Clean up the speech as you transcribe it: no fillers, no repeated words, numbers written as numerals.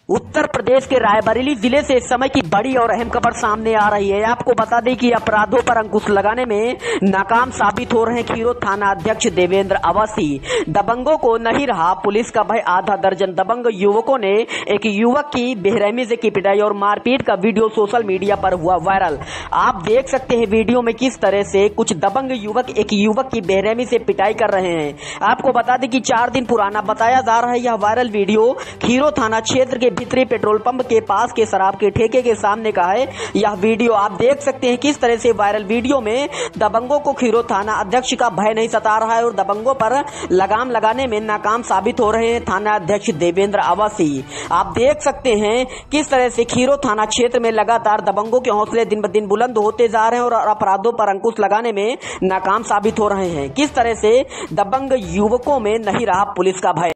उत्तर प्रदेश के रायबरेली जिले से इस समय की बड़ी और अहम खबर सामने आ रही है। आपको बता दें कि अपराधों पर अंकुश लगाने में नाकाम साबित हो रहे हैं खीरों थाना अध्यक्ष देवेंद्र अवस्थी। दबंगों को नहीं रहा पुलिस का भय। आधा दर्जन दबंग युवकों ने एक युवक की बेरहमी से की पिटाई और मारपीट का वीडियो सोशल मीडिया पर हुआ वायरल। आप देख सकते हैं वीडियो में किस तरह से कुछ दबंग युवक एक युवक की बेरहमी से पिटाई कर रहे हैं। आपको बता दें कि 4 दिन पुराना बताया जा रहा है यह वायरल वीडियो खीरों थाना क्षेत्र के भीतरी पेट्रोल पंप के पास के शराब के ठेके के सामने का है। यह वीडियो आप देख सकते हैं किस तरह से वायरल वीडियो में दबंगों को खीरों थाना अध्यक्ष का भय नहीं सता रहा है और दबंगों पर लगाम लगाने में नाकाम साबित हो रहे हैं थाना अध्यक्ष देवेंद्र अवस्थी। आप देख सकते हैं किस तरह से खीरों थाना क्षेत्र में लगातार दबंगों के हौसले दिन ब दिन बुलंद होते जा रहे हैं और अपराधों पर अंकुश लगाने में नाकाम साबित हो रहे हैं। किस तरह से दबंग युवकों में नहीं रहा पुलिस का भय।